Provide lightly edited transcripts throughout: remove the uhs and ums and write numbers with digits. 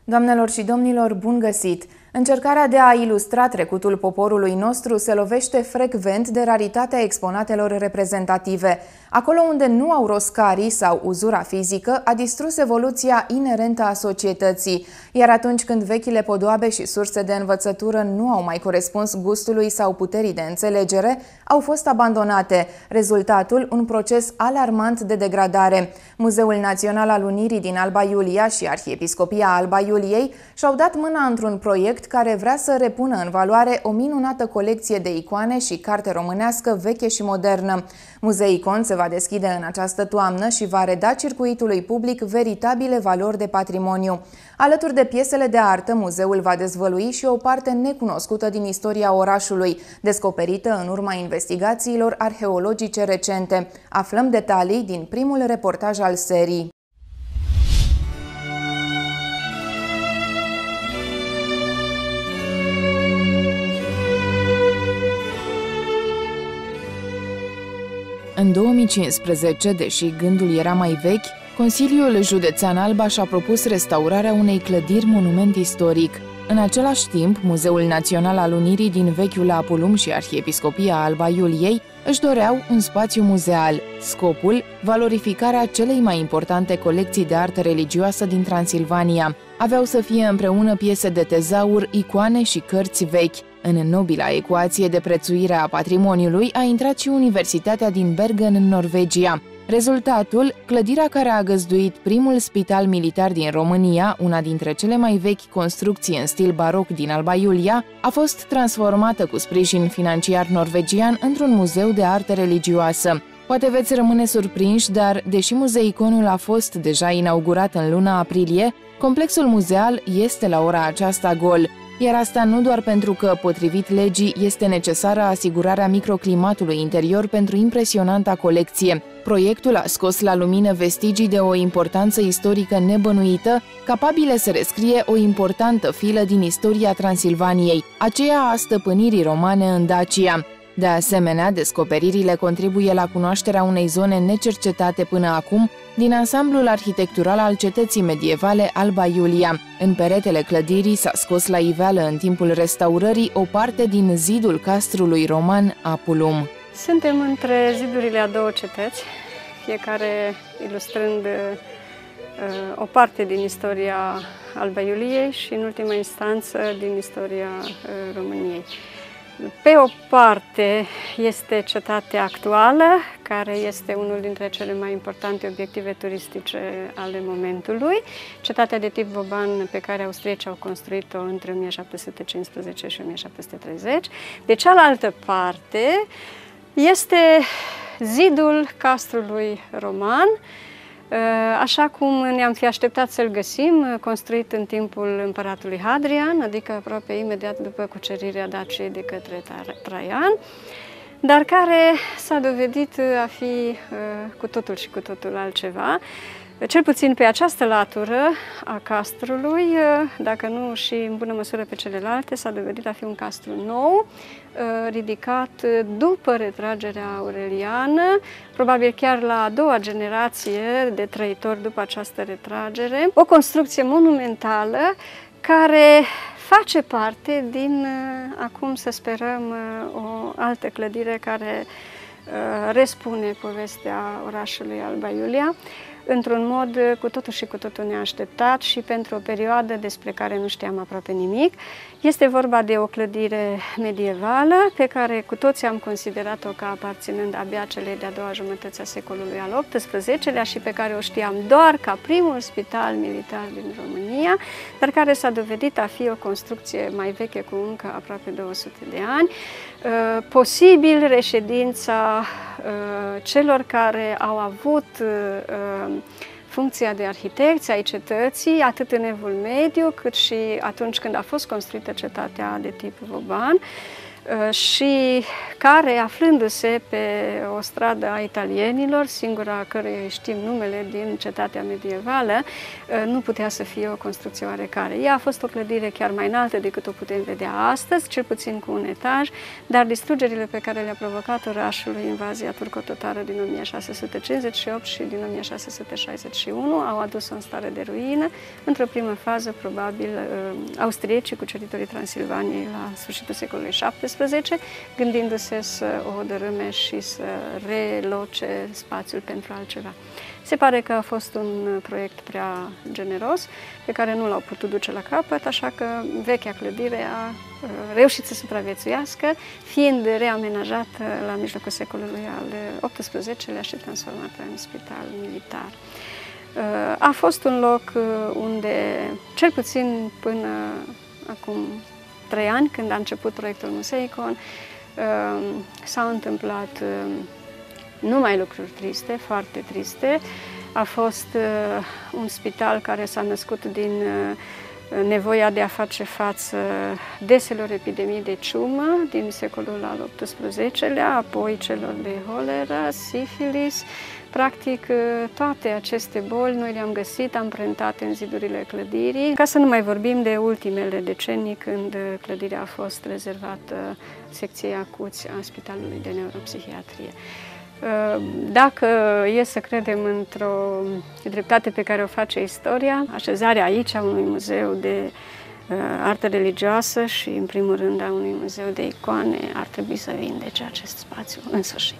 Doamnelor și domnilor, bun găsit! Încercarea de a ilustra trecutul poporului nostru se lovește frecvent de raritatea exponatelor reprezentative. Acolo unde nu au rost carii sau uzura fizică, a distrus evoluția inerentă a societății. Iar atunci când vechile podoabe și surse de învățătură nu au mai corespuns gustului sau puterii de înțelegere, au fost abandonate. Rezultatul, un proces alarmant de degradare. Muzeul Național al Unirii din Alba Iulia și Arhiepiscopia Alba Iuliei și-au dat mâna într-un proiect care vrea să repună în valoare o minunată colecție de icoane și carte românească veche și modernă. Muzeicon se va deschide în această toamnă și va reda circuitului public veritabile valori de patrimoniu. Alături de piesele de artă, muzeul va dezvălui și o parte necunoscută din istoria orașului, descoperită în urma investigațiilor arheologice recente. Aflăm detalii din primul reportaj al serii. În 2015, deși gândul era mai vechi, Consiliul Județean Alba și-a propus restaurarea unei clădiri monument istoric. În același timp, Muzeul Național al Unirii din vechiul Apulum și Arhiepiscopia Alba Iuliei își doreau un spațiu muzeal. Scopul, valorificarea celei mai importante colecții de artă religioasă din Transilvania. Aveau să fie împreună piese de tezaur, icoane și cărți vechi. În nobila ecuație de prețuire a patrimoniului a intrat și Universitatea din Bergen în Norvegia. Rezultatul, clădirea care a găzduit primul spital militar din România, una dintre cele mai vechi construcții în stil baroc din Alba Iulia, a fost transformată cu sprijin financiar norvegian într-un muzeu de artă religioasă. Poate veți rămâne surprinși, dar, deși muzeiconul a fost deja inaugurat în luna aprilie, complexul muzeal este la ora aceasta gol. Iar asta nu doar pentru că, potrivit legii, este necesară asigurarea microclimatului interior pentru impresionanta colecție. Proiectul a scos la lumină vestigii de o importanță istorică nebănuită, capabile să rescrie o importantă filă din istoria Transilvaniei, aceea a stăpânirii romane în Dacia. De asemenea, descoperirile contribuie la cunoașterea unei zone necercetate până acum din ansamblul arhitectural al cetății medievale Alba Iulia. În peretele clădirii s-a scos la iveală în timpul restaurării o parte din zidul castrului roman Apulum. Suntem între zidurile a două cetăți, fiecare ilustrând o parte din istoria Alba Iuliei și, în ultima instanță, din istoria României. Pe o parte este cetatea actuală, care este unul dintre cele mai importante obiective turistice ale momentului, cetatea de tip Vauban pe care austriecii au construit-o între 1715 și 1730. De cealaltă parte este zidul castrului roman, așa cum ne-am fi așteptat să-l găsim, construit în timpul împăratului Hadrian, adică aproape imediat după cucerirea Daciei de către Traian, dar care s-a dovedit a fi cu totul și cu totul altceva. Cel puțin pe această latură a castrului, dacă nu și în bună măsură pe celelalte, s-a dovedit a fi un castru nou, ridicat după retragerea aureliană, probabil chiar la a doua generație de trăitori după această retragere. O construcție monumentală care face parte din, acum să sperăm, o altă clădire care răspune povestea orașului Alba Iulia într-un mod cu totul și cu totul neașteptat și pentru o perioadă despre care nu știam aproape nimic. Este vorba de o clădire medievală pe care cu toții am considerat-o ca aparținând abia celei de-a doua jumătăți a secolului al XVIII-lea și pe care o știam doar ca primul spital militar din România, dar care s-a dovedit a fi o construcție mai veche cu încă aproape 200 de ani, posibil reședința celor care au avut funcția de arhitecți ai cetății, atât în Evul Mediu, cât și atunci când a fost construită cetatea de tip Vauban. și care, aflându-se pe o stradă a italienilor, singura căreia știm numele din cetatea medievală, nu putea să fie o construcție oarecare. Ea a fost o clădire chiar mai înaltă decât o putem vedea astăzi, cel puțin cu un etaj, dar distrugerile pe care le-a provocat orașului invazia turco-tatară din 1658 și din 1661 au adus-o în stare de ruină. Într-o primă fază, probabil, austriecii, cuceritorii Transilvaniei la sfârșitul secolului XVII, gândindu-se să o dărâme și să reloce spațiul pentru altceva. Se pare că a fost un proiect prea generos, pe care nu l-au putut duce la capăt, așa că vechea clădire a reușit să supraviețuiască, fiind reamenajată la mijlocul secolului al XVIII-lea și transformată în spital militar. A fost un loc unde, cel puțin până acum 3 ani, când a început proiectul Museicon, s-au întâmplat numai lucruri triste, foarte triste. A fost un spital care s-a născut din nevoia de a face față deselor epidemii de ciumă din secolul al XVIII-lea, apoi celor de holeră, sifilis. Practic, toate aceste boli noi le-am găsit amprentate în zidurile clădirii, ca să nu mai vorbim de ultimele decenii, când clădirea a fost rezervată secției acuți a Spitalului de Neuropsihiatrie. Dacă e să credem într-o dreptate pe care o face istoria, așezarea aici a unui muzeu de artă religioasă și, în primul rând, a unui muzeu de icoane ar trebui să vindece acest spațiu în sfârșit.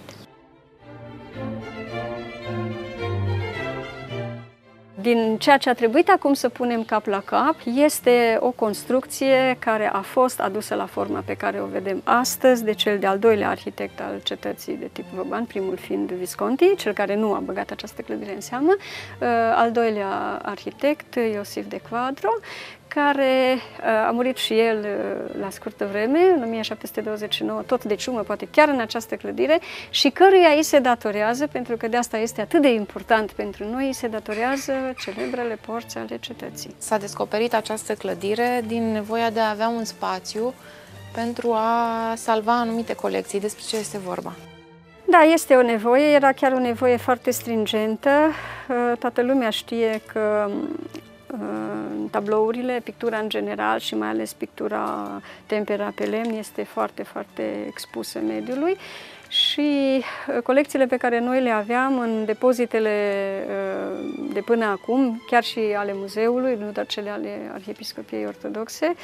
Din ceea ce a trebuit acum să punem cap la cap, este o construcție care a fost adusă la forma pe care o vedem astăzi de cel de-al doilea arhitect al cetății de tip Vauban, primul fiind Visconti, cel care nu a băgat această clădire în seamă, al doilea arhitect, Iosif de Quadro, care a murit și el la scurtă vreme, în 1729, tot de ciumă, poate chiar în această clădire, și căruia îi se datorează, pentru că de asta este atât de important pentru noi, îi se datorează celebrele porți ale cetății. S-a descoperit această clădire din nevoia de a avea un spațiu pentru a salva anumite colecții. Despre ce este vorba? Da, este o nevoie, era chiar o nevoie foarte stringentă. Toată lumea știe că tablourile, pictura în general și mai ales pictura tempera pe lemn este foarte, foarte expusă mediului și colecțiile pe care noi le aveam în depozitele de până acum, chiar și ale muzeului, nu doar cele ale Arhiepiscopiei Ortodoxe,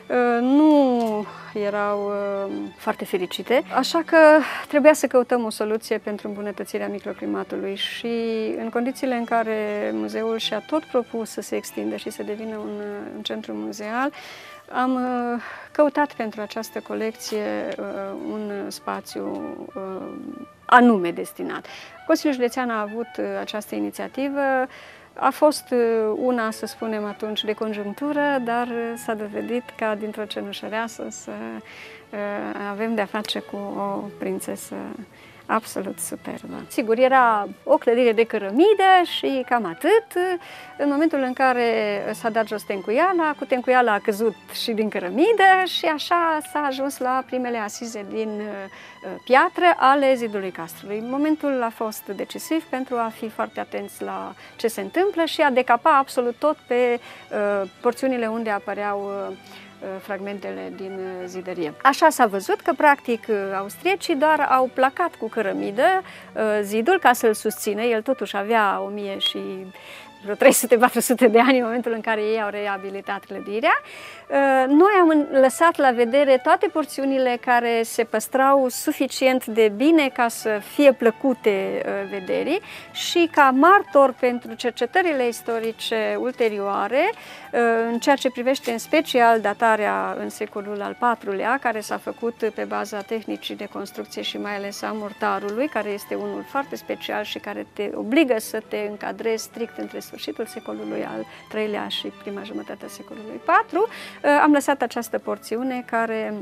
nu erau foarte fericite, așa că trebuia să căutăm o soluție pentru îmbunătățirea microclimatului și în condițiile în care muzeul și-a tot propus să se extindă și să devină un centru muzeal, am căutat pentru această colecție un spațiu anume destinat. Consiliul Județean a avut această inițiativă. A fost una, să spunem atunci, de conjunctură, dar s-a dovedit ca dintr-o cenușăreasă să avem de-a face cu o prințesă absolut superbă. Sigur, era o clădire de cărămidă și cam atât. În momentul în care s-a dat jos cu tencuiala a căzut și din cărămidă și așa s-a ajuns la primele asize din piatră ale zidului castrului. Momentul a fost decisiv pentru a fi foarte atenți la ce se întâmplă și a decapa absolut tot pe porțiunile unde apăreau fragmentele din zidărie. Așa s-a văzut că, practic, austriecii doar au placat cu cărămidă zidul ca să-l susțină. El totuși avea 1000 și vreo 300-400 de ani în momentul în care ei au reabilitat clădirea. Noi am lăsat la vedere toate porțiunile care se păstrau suficient de bine ca să fie plăcute vederii și ca martor pentru cercetările istorice ulterioare, în ceea ce privește în special datarea în secolul al IV-lea, care s-a făcut pe baza tehnicii de construcție și mai ales a mortarului, care este unul foarte special și care te obligă să te încadrezi strict între sfârșitul secolului al III-lea și prima jumătate a secolului IV. Am lăsat această porțiune care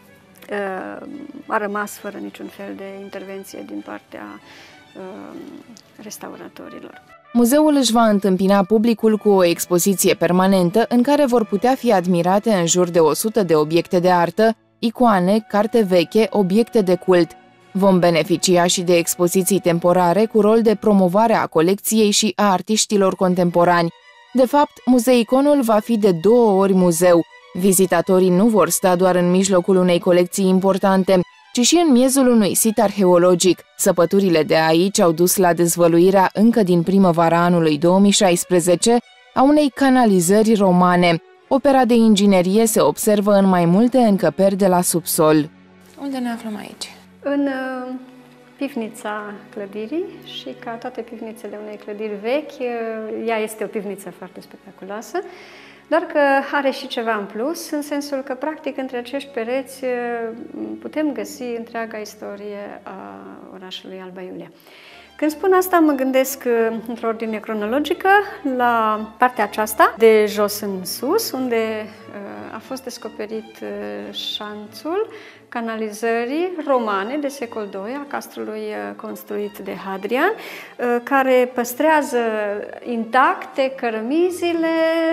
a rămas fără niciun fel de intervenție din partea restauratorilor. Muzeul își va întâmpina publicul cu o expoziție permanentă în care vor putea fi admirate în jur de 100 de obiecte de artă, icoane, carte veche, obiecte de cult. Vom beneficia și de expoziții temporare cu rol de promovare a colecției și a artiștilor contemporani. De fapt, Muzeiconul va fi de 2 ori muzeu. Vizitatorii nu vor sta doar în mijlocul unei colecții importante, ci și în miezul unui sit arheologic. Săpăturile de aici au dus la dezvăluirea încă din primăvara anului 2016 a unei canalizări romane. Opera de inginerie se observă în mai multe încăperi de la subsol. Unde ne aflăm aici? În pivnița clădirii și ca toate pivnițele unei clădiri vechi, ea este o pivniță foarte spectaculoasă, doar că are și ceva în plus, în sensul că, practic, între acești pereți putem găsi întreaga istorie a orașului Alba Iulia. Când spun asta, mă gândesc într-o ordine cronologică la partea aceasta, de jos în sus, unde a fost descoperit șanțul canalizării romane de secol II a castrului construit de Hadrian, care păstrează intacte cărămizile,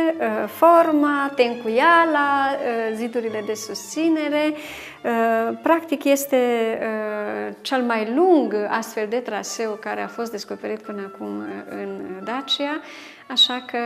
forma, tencuiala, zidurile de susținere. Practic este cel mai lung astfel de traseu care a fost descoperit până acum în Dacia, așa că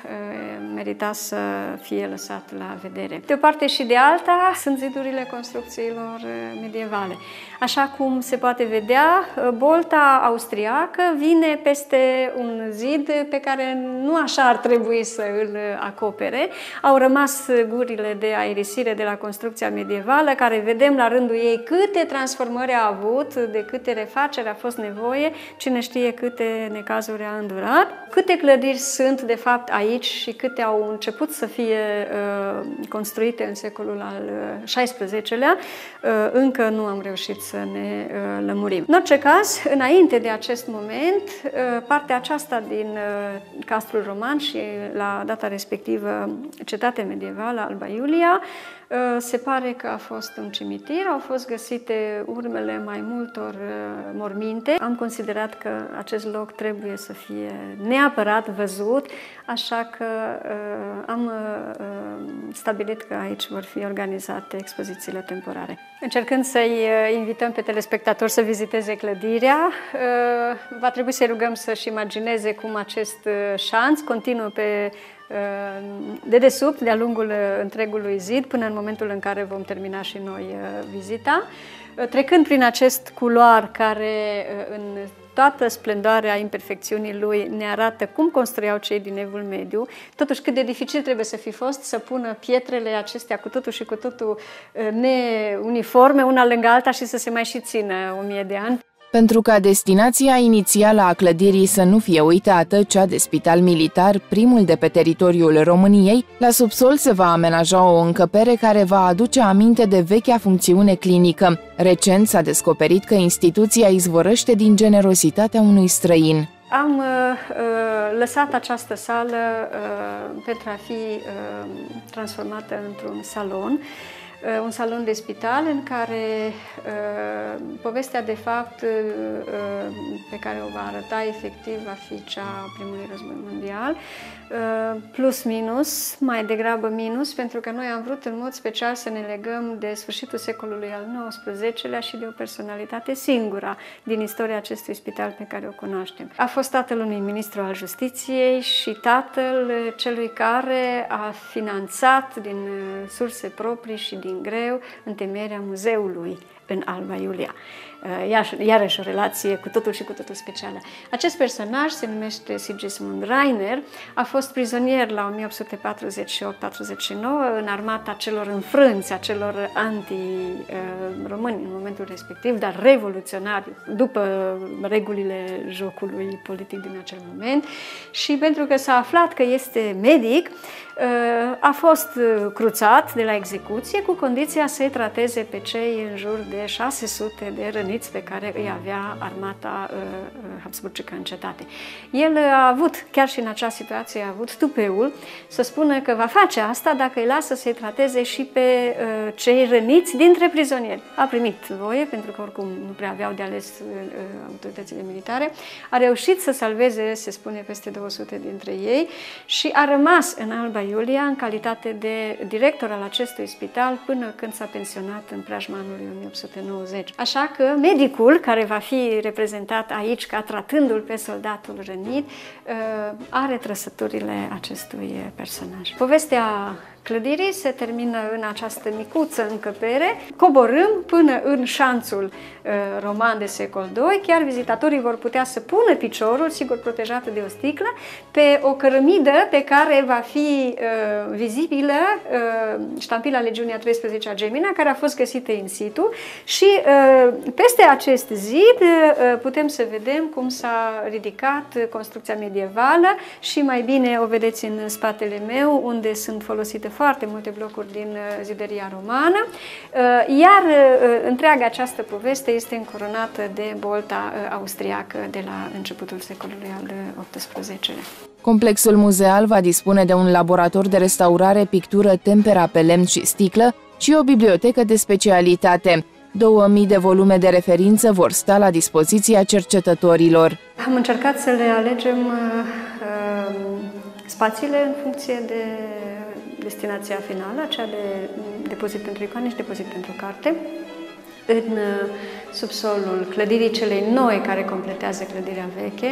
merita să fie lăsat la vedere. De o parte și de alta sunt zidurile construcțiilor medievale. Așa cum se poate vedea, bolta austriacă vine peste un zid pe care nu așa ar trebui să îl acopere. Au rămas gurile de aerisire de la construcția medievală, care vedem la rândul ei câte transformări a avut, de câte refaceri a fost nevoie, cine știe câte necazuri a îndurat, câte clădiri sunt de fapt aici și câte au început să fie construite în secolul al XVI-lea, încă nu am reușit să ne lămurim. În orice caz, înainte de acest moment, partea aceasta din castrul roman și la data respectivă cetatea medievală Alba Iulia, se pare că a fost un cimitir, au fost găsite urmele mai multor morminte. Am considerat că acest loc trebuie să fie neapărat văzut, așa că am stabilit că aici vor fi organizate expozițiile temporare. Încercând să-i invităm pe telespectatori să viziteze clădirea, va trebui să-i rugăm să-și imagineze cum acest șanț continuă pe dedesubt, de-a lungul întregului zid, până în momentul în care vom termina și noi vizita, trecând prin acest culoar care în toată splendoarea imperfecțiunii lui ne arată cum construiau cei din Evul Mediu, totuși cât de dificil trebuie să fi fost să pună pietrele acestea cu totul și cu totul neuniforme, una lângă alta, și să se mai și țină 1000 de ani. Pentru ca destinația inițială a clădirii să nu fie uitată, cea de spital militar, primul de pe teritoriul României, la subsol se va amenaja o încăpere care va aduce aminte de vechea funcțiune clinică. Recent s-a descoperit că instituția izvorăște din generozitatea unui străin. Am lăsat această sală pentru a fi transformată într-un salon. Un salon de spital în care povestea de fapt pe care o va arăta efectiv va fi cea a primului război mondial, plus minus, mai degrabă minus, pentru că noi am vrut în mod special să ne legăm de sfârșitul secolului al XIX-lea și de o personalitate singură din istoria acestui spital pe care o cunoaștem. A fost tatăl unui ministru al Justiției și tatăl celui care a finanțat din surse proprii și din greu întemeierea muzeului în Alba Iulia. Iarăși o relație cu totul și cu totul specială. Acest personaj se numește Sigismund Rainer, a fost prizonier la 1848-49 în armata celor înfrânți, a celor anti-români în momentul respectiv, dar revoluționari după regulile jocului politic din acel moment, și pentru că s-a aflat că este medic, a fost cruțat de la execuție cu condiția să-i trateze pe cei în jur de 600 de răniți pe care îi avea armata habsburgică în cetate. El a avut, chiar și în acea situație, a avut tupeul să spună că va face asta dacă îi lasă să-i trateze și pe cei răniți dintre prizonieri. A primit voie, pentru că oricum nu prea aveau de ales autoritățile militare, a reușit să salveze, se spune, peste 200 dintre ei și a rămas în Alba Iulia în calitate de director al acestui spital până când s-a pensionat în preajma anului 1890. Așa că medicul, care va fi reprezentat aici ca tratându-l pe soldatul rănit, are trăsăturile acestui personaj. Povestea clădirii se termină în această micuță încăpere. Coborâm până în șanțul roman de secol II. Chiar vizitatorii vor putea să pună piciorul, sigur protejată de o sticlă, pe o cărămidă pe care va fi vizibilă ștampila Legiunii a 13-a Gemina, care a fost găsită in situ și peste acest zid putem să vedem cum s-a ridicat construcția medievală și mai bine o vedeți în spatele meu, unde sunt folosite foarte multe blocuri din zideria romană, iar întreaga această poveste este încoronată de bolta austriacă de la începutul secolului al XVIII-lea. Complexul muzeal va dispune de un laborator de restaurare, pictură, tempera pe lemn și sticlă și o bibliotecă de specialitate. 2000 de volume de referință vor sta la dispoziția cercetătorilor. Am încercat să le alegem spațiile în funcție de destinația finală, aceea de depozit pentru icoane și depozit pentru carte. În subsolul clădirii celei noi, care completează clădirea veche,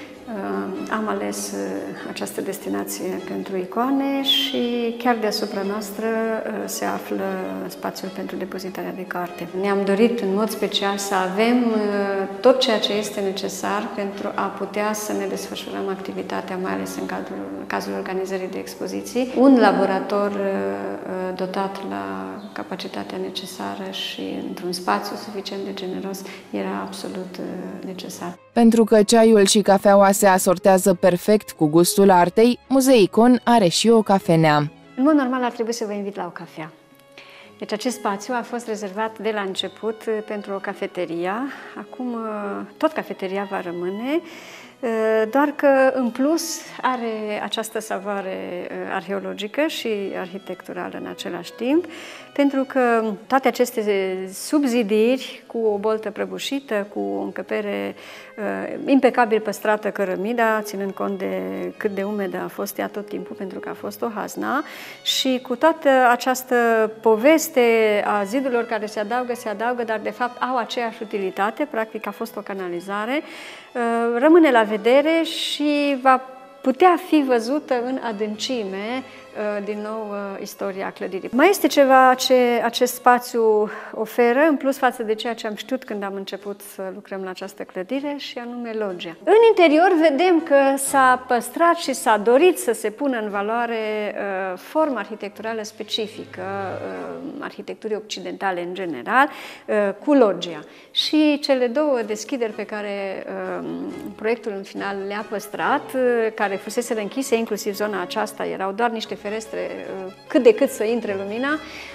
am ales această destinație pentru icoane și chiar deasupra noastră se află spațiul pentru depozitarea de carte. Ne-am dorit în mod special să avem tot ceea ce este necesar pentru a putea să ne desfășurăm activitatea, mai ales în cazul organizării de expoziții. Un laborator dotat la capacitatea necesară și într-un spațiu suficient de generos era absolut necesar. Pentru că ceaiul și cafeaua se asortează perfect cu gustul artei, Muzeicon are și o cafenea. În mod normal ar trebui să vă invit la o cafea. Deci acest spațiu a fost rezervat de la început pentru o cafeteria. Acum tot cafeteria va rămâne, doar că în plus are această savoare arheologică și arhitecturală în același timp, pentru că toate aceste subzidiri cu o boltă prăbușită, cu o încăpere impecabil păstrată cărămida, ținând cont de cât de umedă a fost ea tot timpul, pentru că a fost o hazna, și cu toată această poveste a zidurilor care se adaugă, dar de fapt au aceeași utilitate, practic a fost o canalizare, rămâne la vedere și va putea fi văzută în adâncime din nou istoria clădirii. Mai este ceva ce acest spațiu oferă, în plus față de ceea ce am știut când am început să lucrăm la această clădire, și anume loggia. În interior vedem că s-a păstrat și s-a dorit să se pună în valoare forma arhitecturală specifică arhitecturii occidentale în general, cu loggia. Și cele două deschideri pe care proiectul în final le-a păstrat, care fuseseră închise, inclusiv zona aceasta, erau doar niște ferestre cât de cât să intre lumina,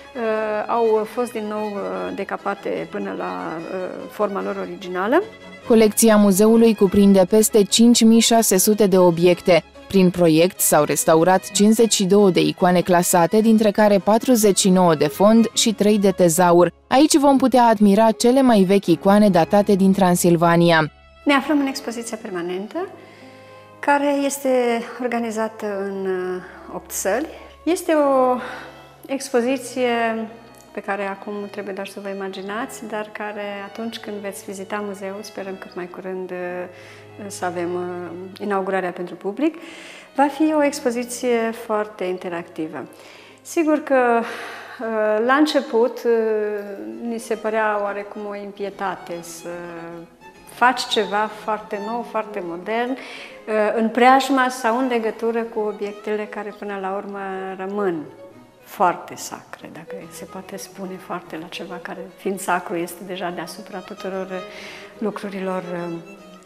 au fost din nou decapate până la forma lor originală. Colecția muzeului cuprinde peste 5600 de obiecte. Prin proiect s-au restaurat 52 de icoane clasate, dintre care 49 de fond și 3 de tezaur. Aici vom putea admira cele mai vechi icoane datate din Transilvania. Ne aflăm în expoziția permanentă, care este organizată în 8 săli. Este o expoziție pe care acum trebuie doar să vă imaginați, dar care atunci când veți vizita muzeul, sperăm cât mai curând să avem inaugurarea pentru public, va fi o expoziție foarte interactivă. Sigur că la început ni se părea oarecum o impietate să faci ceva foarte nou, foarte modern, în preajma sau în legătură cu obiectele care până la urmă rămân foarte sacre, dacă se poate spune foarte la ceva care, fiind sacru, este deja deasupra tuturor lucrurilor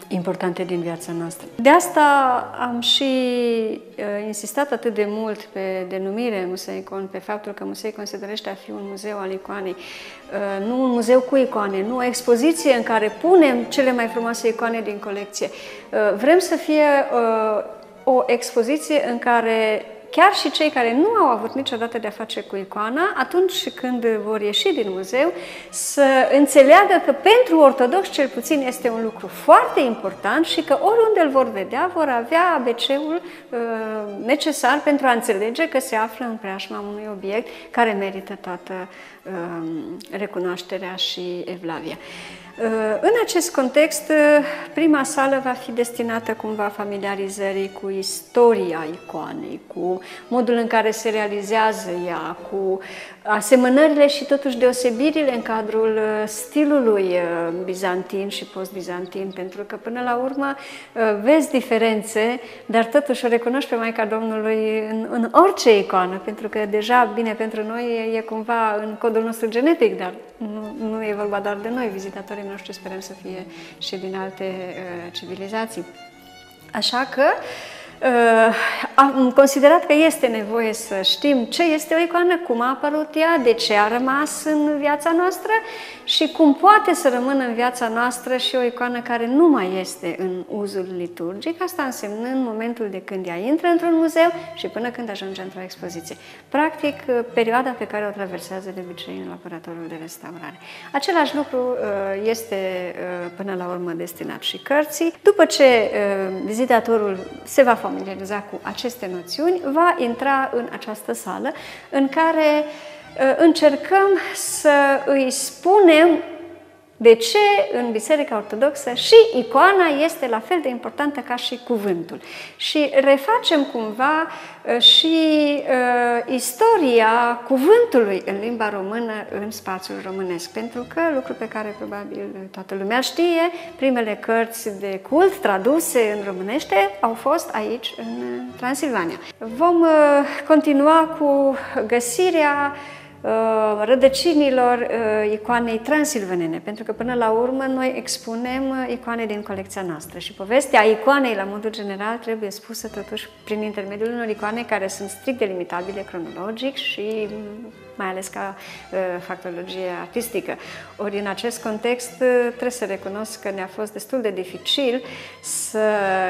importante din viața noastră. De asta am și insistat atât de mult pe denumire Muzeicon, pe faptul că Muzeicon se dorește a fi un muzeu al icoanei, nu un muzeu cu icoane, nu o expoziție în care punem cele mai frumoase icoane din colecție. Vrem să fie o expoziție în care chiar și cei care nu au avut niciodată de-a face cu icoana, atunci când vor ieși din muzeu, să înțeleagă că pentru ortodoxi cel puțin este un lucru foarte important și că oriunde îl vor vedea, vor avea ABC-ul necesar pentru a înțelege că se află în preajma unui obiect care merită toată recunoașterea și evlavia. În acest context, prima sală va fi destinată cumva familiarizării cu istoria icoanei, cu modul în care se realizează ea, cu asemănările și totuși deosebirile în cadrul stilului bizantin și post-bizantin, pentru că până la urmă vezi diferențe, dar totuși o recunoști pe Maica Domnului în orice icoană, pentru că deja, bine, pentru noi e cumva în codul nostru genetic, dar nu e vorba doar de noi, vizitatorii noștri sperăm să fie și din alte civilizații. Așa că am considerat că este nevoie să știm ce este o icoană, cum a apărut ea, de ce a rămas în viața noastră și cum poate să rămână în viața noastră și o icoană care nu mai este în uzul liturgic, asta însemnând momentul de când ea intră într-un muzeu și până când ajunge într-o expoziție. Practic, perioada pe care o traversează de obicei în laboratorul de restaurare. Același lucru este până la urmă destinat și cărții. După ce vizitatorul se va familiariza cu aceste noțiuni, va intra în această sală în care încercăm să îi spunem de ce în Biserica Ortodoxă și icoana este la fel de importantă ca și cuvântul. Și refacem cumva și istoria cuvântului în limba română în spațiul românesc, pentru că, lucru pe care probabil toată lumea știe, primele cărți de cult traduse în românește au fost aici, în Transilvania. Vom continua cu găsirea rădăcinilor icoanei transilvanene, pentru că până la urmă noi expunem icoane din colecția noastră și povestea icoanei la modul general trebuie spusă totuși prin intermediul unor icoane care sunt strict delimitabile cronologic și mai ales ca factologie artistică. Ori în acest context trebuie să recunosc că ne-a fost destul de dificil să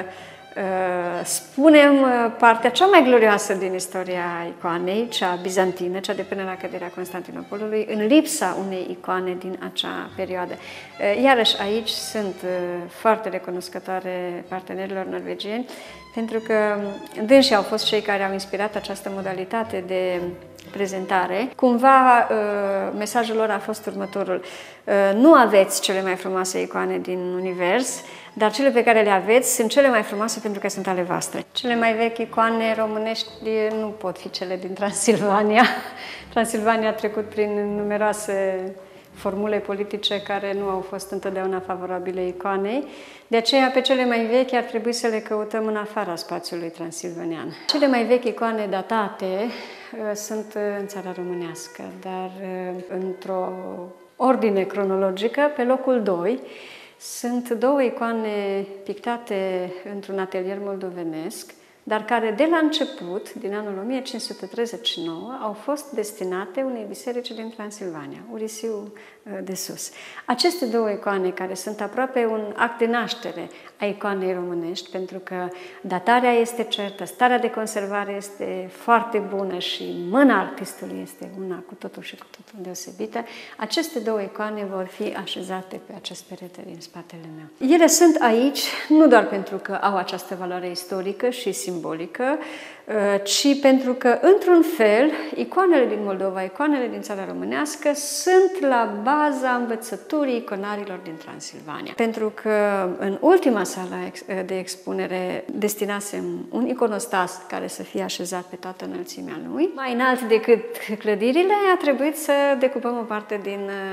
spunem partea cea mai glorioasă din istoria icoanei, cea bizantină, cea de până la căderea Constantinopolului, în lipsa unei icoane din acea perioadă. Iarăși aici sunt foarte recunoscătoare partenerilor norvegieni, pentru că dânsii au fost cei care au inspirat această modalitate de prezentare. Cumva mesajul lor a fost următorul: nu aveți cele mai frumoase icoane din univers, dar cele pe care le aveți sunt cele mai frumoase pentru că sunt ale voastre. Cele mai vechi icoane românești nu pot fi cele din Transilvania. Transilvania a trecut prin numeroase formule politice care nu au fost întotdeauna favorabile icoanei. De aceea, pe cele mai vechi ar trebui să le căutăm în afara spațiului transilvanian. Cele mai vechi icoane datate sunt în țara românească, dar într-o ordine cronologică, pe locul 2, sunt două icoane pictate într-un atelier moldovenesc, dar care de la început, din anul 1539, au fost destinate unei biserici din Transilvania, Urisiu de Sus. Aceste două icoane, care sunt aproape un act de naștere a icoanei românești, pentru că datarea este certă, starea de conservare este foarte bună și mâna artistului este una cu totul și cu totul deosebită, aceste două icoane vor fi așezate pe acest perete din spatele meu. Ele sunt aici nu doar pentru că au această valoare istorică și simbolică, ci pentru că, într-un fel, icoanele din Moldova, icoanele din țara românească sunt la baza învățăturii iconarilor din Transilvania. Pentru că în ultima sală de expunere destinasem un iconostas care să fie așezat pe toată înălțimea lui. Mai înalt decât clădirile, a trebuit să decupăm o parte din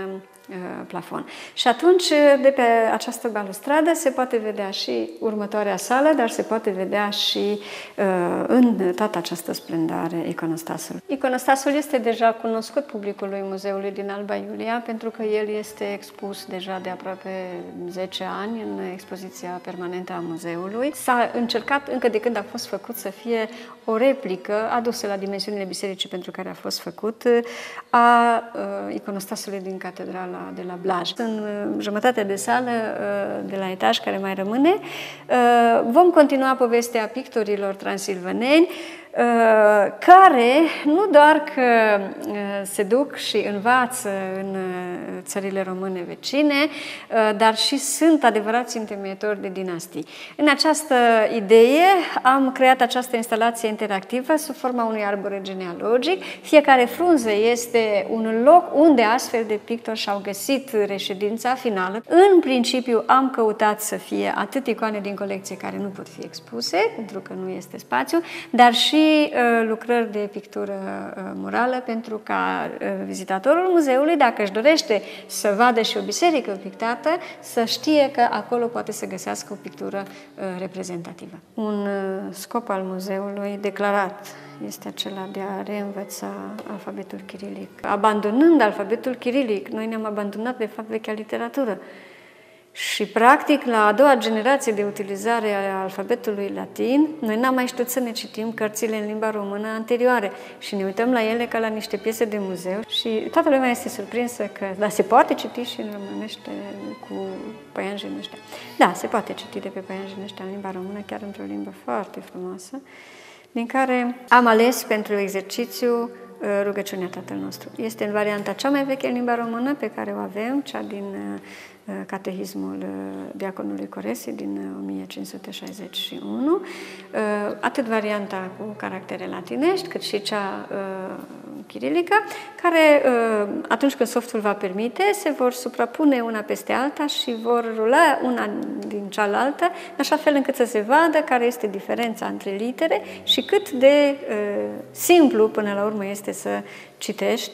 plafon. Și atunci, de pe această balustradă se poate vedea și următoarea sală, dar se poate vedea și în toată această splendoare iconostasul. Iconostasul este deja cunoscut publicului Muzeului din Alba Iulia, pentru că el este expus deja de aproape 10 ani în expoziția permanentă a muzeului. S-a încercat încă de când a fost făcut să fie o replică adusă la dimensiunile bisericii pentru care a fost făcut a iconostasului din catedrala de la Blaj. În jumătate de sală de la etaj care mai rămâne, vom continua povestea pictorilor transilvaneni, care nu doar că se duc și învață în țările române vecine, dar și sunt adevărați întemeitori de dinastii. În această idee am creat această instalație interactivă sub forma unui arbore genealogic. Fiecare frunză este un loc unde astfel de pictori și-au găsit reședința finală. În principiu am căutat să fie atât icoane din colecție care nu pot fi expuse, pentru că nu este spațiu, dar și lucrări de pictură murală, pentru ca vizitatorul muzeului, dacă își dorește să vadă și o biserică pictată, să știe că acolo poate să găsească o pictură reprezentativă. Un scop al muzeului declarat este acela de a reînvăța alfabetul chirilic. Abandonând alfabetul chirilic, noi ne-am abandonat de fapt vechea literatură. Și, practic, la a doua generație de utilizare a alfabetului latin, noi n-am mai știut să ne citim cărțile în limba română anterioare și ne uităm la ele ca la niște piese de muzeu și toată lumea este surprinsă că, da, se poate citi și în românește cu păianjenii ăștia. Da, se poate citi de pe păianjenii ăștia în limba română, chiar într-o limbă foarte frumoasă, din care am ales pentru exercițiu rugăciunea Tatăl nostru. Este în varianta cea mai veche în limba română pe care o avem, cea din Catehismul Diaconului Coresi din 1561, atât varianta cu caractere latinești, cât și cea chirilică, care, atunci când softul va permite, se vor suprapune una peste alta și vor rula una din cealaltă, în așa fel încât să se vadă care este diferența între litere și cât de simplu, până la urmă, este să citești.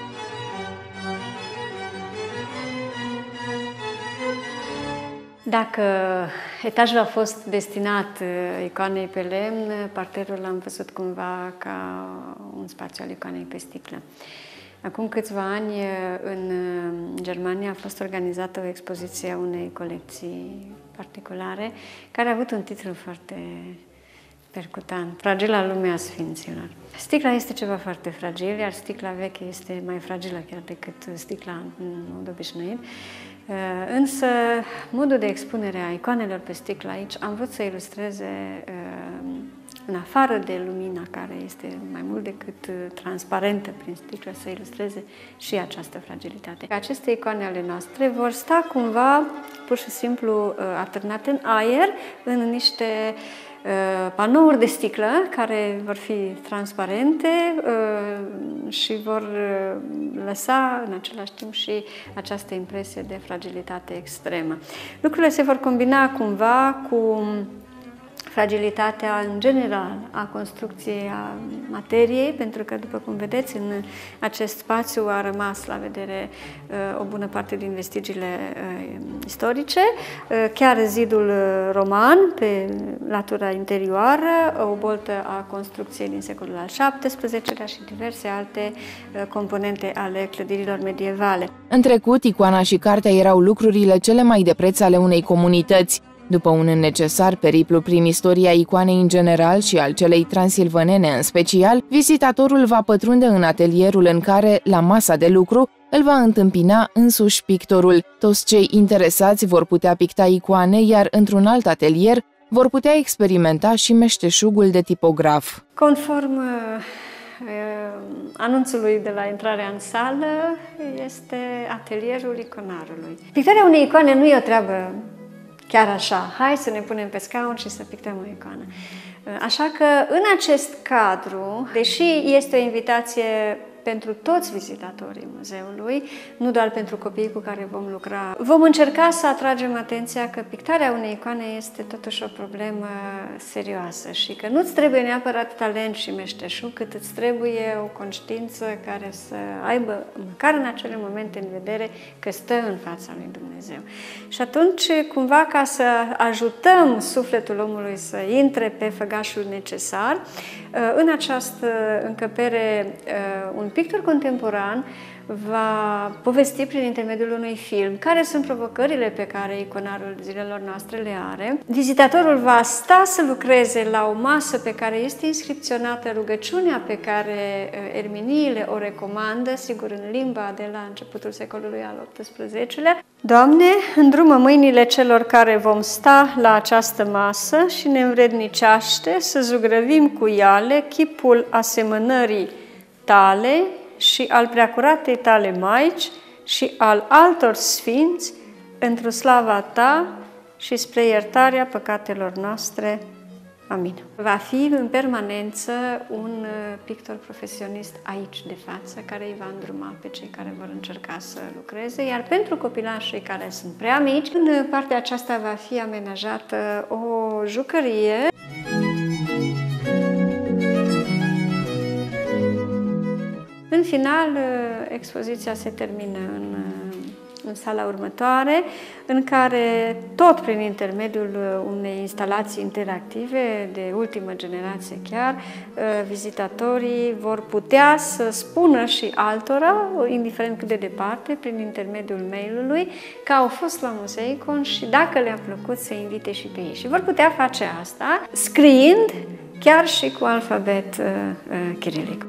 Dacă etajul a fost destinat icoanei pe lemn, parterul l-am văzut cumva ca un spațiu al icoanei pe sticlă. Acum câțiva ani, în Germania, a fost organizată o expoziție a unei colecții particulare, care a avut un titlu foarte percutant: Fragila lume a Sfinților. Sticla este ceva foarte fragil, iar sticla veche este mai fragilă chiar decât sticla în mod obișnuit. Însă, modul de expunere a icoanelor pe sticlă aici am vrut să ilustreze, în afară de lumina care este mai mult decât transparentă prin sticlă, să ilustreze și această fragilitate. Aceste icoane ale noastre vor sta cumva, pur și simplu, atârnate în aer, în niște panouri de sticlă care vor fi transparente și vor lăsa în același timp și această impresie de fragilitate extremă. Lucrurile se vor combina cumva cu fragilitatea în general a construcției, a materiei, pentru că, după cum vedeți, în acest spațiu a rămas la vedere o bună parte din vestigiile istorice, chiar zidul roman pe latura interioară, o boltă a construcției din secolul al XVII-lea și diverse alte componente ale clădirilor medievale. În trecut, icoana și cartea erau lucrurile cele mai de preț ale unei comunități. După un necesar periplu prin istoria icoanei în general și al celei transilvanene în special, vizitatorul va pătrunde în atelierul în care, la masa de lucru, îl va întâmpina însuși pictorul. Toți cei interesați vor putea picta icoane, iar într-un alt atelier vor putea experimenta și meșteșugul de tipograf. Conform anunțului de la intrarea în sală, este atelierul iconarului. Pictarea unei icoane nu e o treabă chiar așa, hai să ne punem pe scaun și să pictăm o icoană. Așa că în acest cadru, deși este o invitație pentru toți vizitatorii muzeului, nu doar pentru copiii cu care vom lucra. Vom încerca să atragem atenția că pictarea unei icoane este totuși o problemă serioasă și că nu-ți trebuie neapărat talent și meșteșug, cât îți trebuie o conștiință care să aibă, măcar în acele momente, în vedere că stă în fața lui Dumnezeu. Și atunci, cumva, ca să ajutăm sufletul omului să intre pe făgașul necesar, în această încăpere, un pictor contemporan va povesti prin intermediul unui film care sunt provocările pe care iconarul zilelor noastre le are. Vizitatorul va sta să lucreze la o masă pe care este inscripționată rugăciunea pe care erminiile o recomandă, sigur în limba de la începutul secolului al XVIII-lea. Doamne, îndrumă mâinile celor care vom sta la această masă și ne învrednicește să zugrăvim cu iale chipul asemănării Tale și al preacuratei Tale Maici și al altor sfinți într-o slava Ta și spre iertarea păcatelor noastre. Amin. Va fi în permanență un pictor profesionist aici de față, care îi va îndruma pe cei care vor încerca să lucreze, iar pentru copilașii care sunt prea mici, în partea aceasta va fi amenajată o jucărie. În final, expoziția se termină în sala următoare, în care, tot prin intermediul unei instalații interactive de ultimă generație chiar, vizitatorii vor putea să spună și altora, indiferent cât de departe, prin intermediul mail-ului, că au fost la Muzeicon și dacă le-a plăcut să invite și pe ei. Și vor putea face asta scriind chiar și cu alfabet chirilic.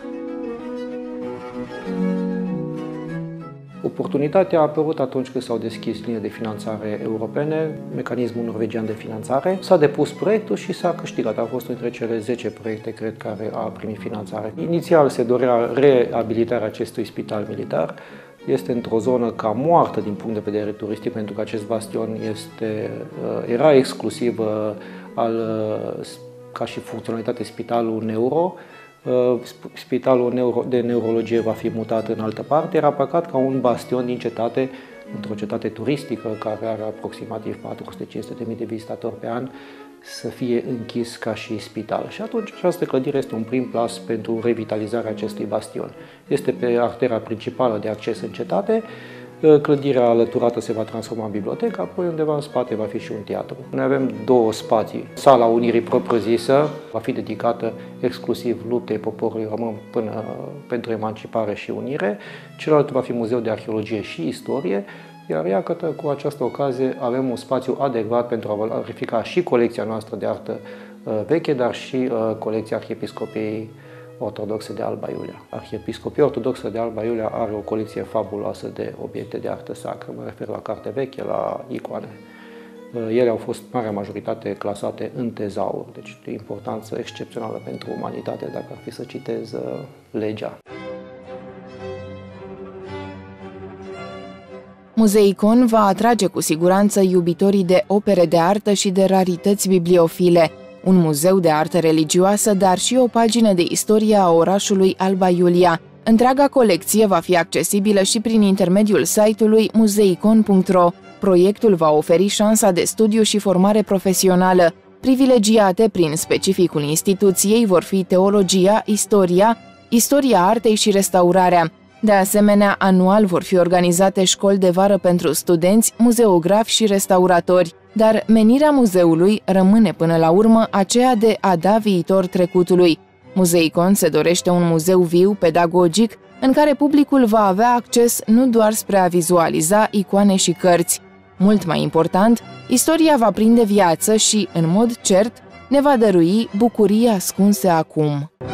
Oportunitatea a apărut atunci când s-au deschis linii de finanțare europene, mecanismul norvegian de finanțare. S-a depus proiectul și s-a câștigat. A fost între cele 10 proiecte, cred, care a primit finanțare. Inițial se dorea reabilitarea acestui spital militar. Este într-o zonă cam moartă din punct de vedere turistic, pentru că acest bastion era exclusiv ca și funcționalitate spitalul neuro. Spitalul de neurologie va fi mutat în altă parte. Era păcat ca un bastion din cetate, într-o cetate turistică care are aproximativ 400-500.000 de vizitatori pe an, să fie închis ca și spital. Și atunci această clădire este un prim pas pentru revitalizarea acestui bastion. Este pe artera principală de acces în cetate. Clădirea alăturată se va transforma în bibliotecă, apoi undeva în spate va fi și un teatru. Noi avem două spații. Sala Unirii propriu-zisă va fi dedicată exclusiv luptei poporului român pentru emancipare și unire. Celălalt va fi Muzeul de Arheologie și Istorie, iar iată, cu această ocazie avem un spațiu adecvat pentru a valorifica și colecția noastră de artă veche, dar și colecția Arhiepiscopiei Ortodoxe de Alba Iulia. Arhiepiscopia Ortodoxă de Alba Iulia are o colecție fabuloasă de obiecte de artă sacră. Mă refer la carte veche, la icoane. Ele au fost, marea majoritate, clasate în tezaur, deci de importanță excepțională pentru umanitate, dacă ar fi să citez legea. Muzeicon va atrage cu siguranță iubitorii de opere de artă și de rarități bibliofile, un muzeu de artă religioasă, dar și o pagină de istorie a orașului Alba Iulia. Întreaga colecție va fi accesibilă și prin intermediul site-ului muzeicon.ro. Proiectul va oferi șansa de studiu și formare profesională. Privilegiate prin specificul instituției vor fi teologia, istoria artei și restaurarea. De asemenea, anual vor fi organizate școli de vară pentru studenți, muzeografi și restauratori. Dar menirea muzeului rămâne până la urmă aceea de a da viitor trecutului. Muzeicon se dorește un muzeu viu, pedagogic, în care publicul va avea acces nu doar spre a vizualiza icoane și cărți. Mult mai important, istoria va prinde viață și, în mod cert, ne va dărui bucurii ascunse acum.